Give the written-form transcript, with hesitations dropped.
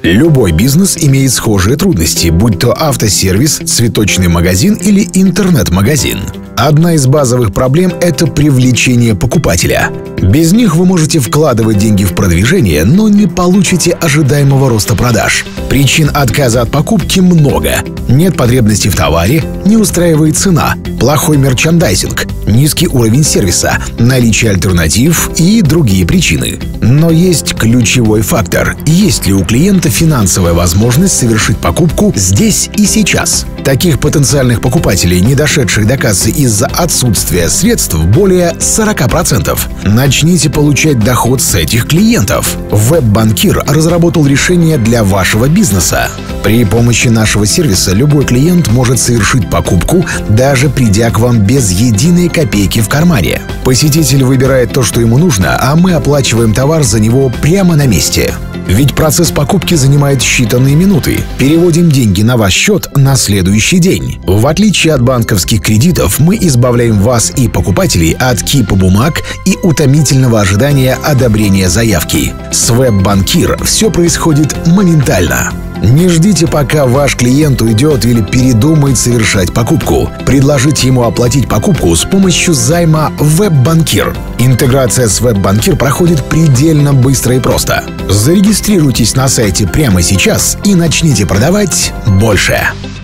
Любой бизнес имеет схожие трудности, будь то автосервис, цветочный магазин или интернет-магазин. Одна из базовых проблем – это привлечение покупателя. Без них вы можете вкладывать деньги в продвижение, но не получите ожидаемого роста продаж. Причин отказа от покупки много. Нет потребности в товаре, не устраивает цена, плохой мерчандайзинг, низкий уровень сервиса, наличие альтернатив и другие причины. Но есть ключевой фактор – есть ли у клиента финансовая возможность совершить покупку здесь и сейчас. Таких потенциальных покупателей, не дошедших до кассы из-за отсутствия средств, более 40%. Начните получать доход с этих клиентов. Веб-банкир разработал решение для вашего бизнеса. При помощи нашего сервиса любой клиент может совершить покупку, даже придя к вам без единой копейки в кармане. Посетитель выбирает то, что ему нужно, а мы оплачиваем товар за него прямо на месте. Ведь процесс покупки занимает считанные минуты. Переводим деньги на ваш счет на следующий день. В отличие от банковских кредитов, мы избавляем вас и покупателей от кипа бумаг и утомительного ожидания одобрения заявки. С Веб-банкир все происходит моментально. Не ждите, пока ваш клиент уйдет или передумает совершать покупку. Предложите ему оплатить покупку с помощью займа Веб-банкир. Интеграция с Веб-банкир проходит предельно быстро и просто. Зарегистрируйтесь на сайте прямо сейчас и начните продавать больше.